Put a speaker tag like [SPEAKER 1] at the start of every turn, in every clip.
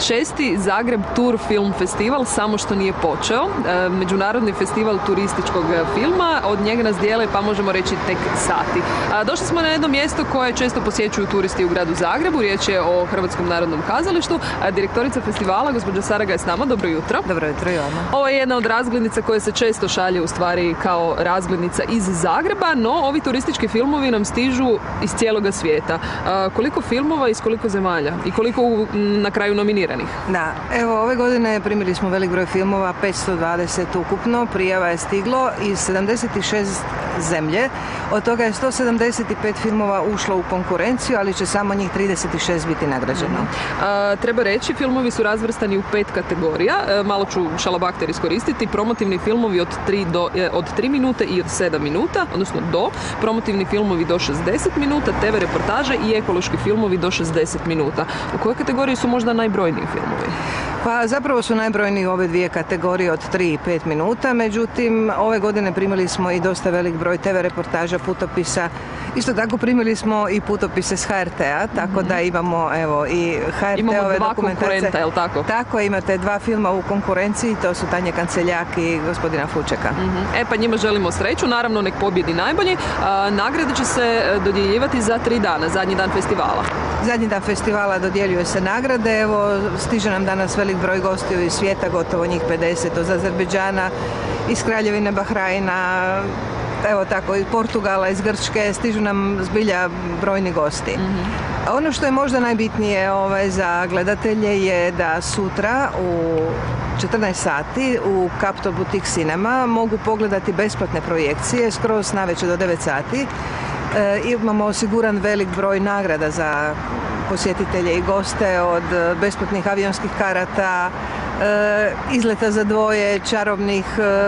[SPEAKER 1] 6. Zagreb Tour Film Festival samo što nije počeo. Međunarodni festival turističkog filma, od njega nas dijele, pa možemo reći, tek sati. Došli smo na jedno mjesto koje često posjećuju turisti u gradu Zagrebu. Riječ je o Hrvatskom narodnom kazalištu. Direktorica festivala, gospođa Saraga, je s nama. Dobro jutro.
[SPEAKER 2] Dobro jutro i vama.
[SPEAKER 1] Ovo je jedna od razglednica koje se često šalje u stvari kao razglednica iz Zagreba, no ovi turistički filmovi nam stižu iz cijeloga svijeta. Koliko filmova iz koliko zemalja i koliko na kraju nominiranih?
[SPEAKER 2] Da, evo ove godine primili smo velik broj filmova, 520 ukupno, prijava je stiglo iz 76 zemlje, od toga je 175 filmova ušlo u konkurenciju, ali će samo njih 36 biti nagrađeno.
[SPEAKER 1] Treba reći, filmovi su razvrstani u 5 kategorija, malo ću šalabahter iskoristiti, promotivni filmovi od 3 minute i od 7 minuta, odnosno promotivni filmovi do 60 minuta, TV reportaže i ekološki filmovi do 60 minuta. U kojoj kategoriji su možda najbrojniji filmovi?
[SPEAKER 2] Pa zapravo su najbrojniji ove dvije kategorije od 3 i 5 minuta, međutim ove godine primili smo i dosta velik broj TV reportaža, putopisa. Isto tako primili smo i putopise s HRT-a, tako da imamo evo i HRT-ove dokumentarce.
[SPEAKER 1] Je li tako?
[SPEAKER 2] Tako, imate 2 filma u konkurenciji, to su Tanje Kanceljak i gospodina Fučeka.
[SPEAKER 1] Pa njima želimo sreću, naravno nek pobjedi najbolji. Nagrade će se dodjeljivati za 3 dana, zadnji dan festivala.
[SPEAKER 2] Zadnji dan festivala dodjeljuje se nagrade, evo stiže nam danas velik broj gostiju iz svijeta, gotovo njih 50, od Azerbejdžana, iz Kraljevine Bahrajna, evo tako, iz Portugala, iz Grčke, stižu nam zbilja brojni gosti. Ono što je možda najbitnije za gledatelje je da sutra u 14 sati u Capitol Boutique Cinema mogu pogledati besplatne projekcije skroz navečer do 9 sati. Imamo osiguran velik broj nagrada za posjetitelje i goste, od besplatnih avionskih karata, izleta za dvoje, čarobnih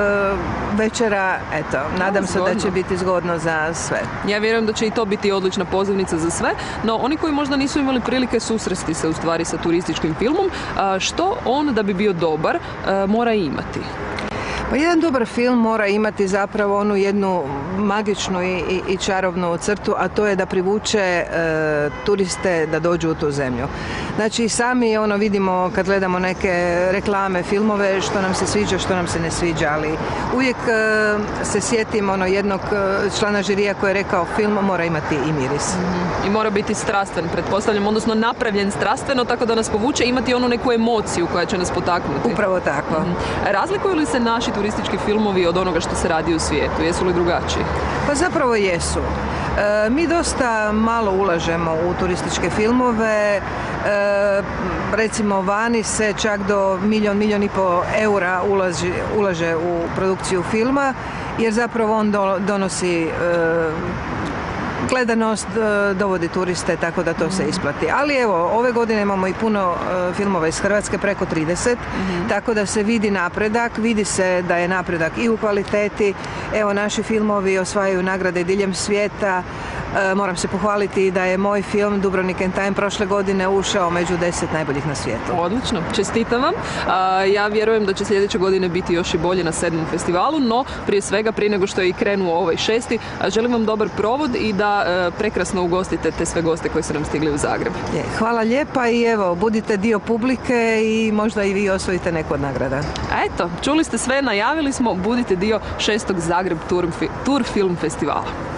[SPEAKER 2] večera. Eto, nadam se da će biti zgodno za sve.
[SPEAKER 1] Ja vjerujem da će i to biti odlična pozivnica za sve, no oni koji možda nisu imali prilike susresti se u stvari sa turističkim filmom, što on da bi bio dobar mora imati?
[SPEAKER 2] Pa jedan dobar film mora imati zapravo onu jednu magičnu i čarobnu crtu, a to je da privuče turiste da dođu u tu zemlju. Znači sami vidimo kad gledamo neke reklame, filmove, što nam se sviđa, što nam se ne sviđa, ali uvijek se sjetim jednog člana žirija koji je rekao film mora imati i miris.
[SPEAKER 1] I mora biti strastven, pretpostavljam, odnosno napravljen strastveno, tako da nas povuče, imati onu neku emociju koja će nas potaknuti.
[SPEAKER 2] Upravo tako.
[SPEAKER 1] Razlikuju li se naši turistički filmovi od onoga što se radi u svijetu? Jesu li drugačiji?
[SPEAKER 2] Pa zapravo jesu. Mi dosta malo ulažemo u turističke filmove, recimo vani se čak do milijun i pol eura ulaže u produkciju filma, jer zapravo on donosi gledanost, dovodi turiste, tako da to se isplati. Ali evo, ove godine imamo i puno filmova iz Hrvatske, preko 30, tako da se vidi napredak, vidi se da je napredak i u kvaliteti. Evo, naši filmovi osvajaju nagrade diljem svijeta. Moram se pohvaliti da je moj film Dubrovnik and Time prošle godine ušao među 10 najboljih na svijetu.
[SPEAKER 1] Odlično, čestitam vam. Ja vjerujem da će sljedeće godine biti još i bolje na 7. festivalu, no prije svega, prije nego što je i krenuo ovaj 6. želim vam dobar provod i da prekrasno ugostite te sve goste koji su nam stigli u Zagreb.
[SPEAKER 2] Hvala lijepa i evo, budite dio publike i možda i vi osvojite neku od nagrada.
[SPEAKER 1] Eto, čuli ste sve, najavili smo, budite dio 6. Zagreb Tour Film Festivala.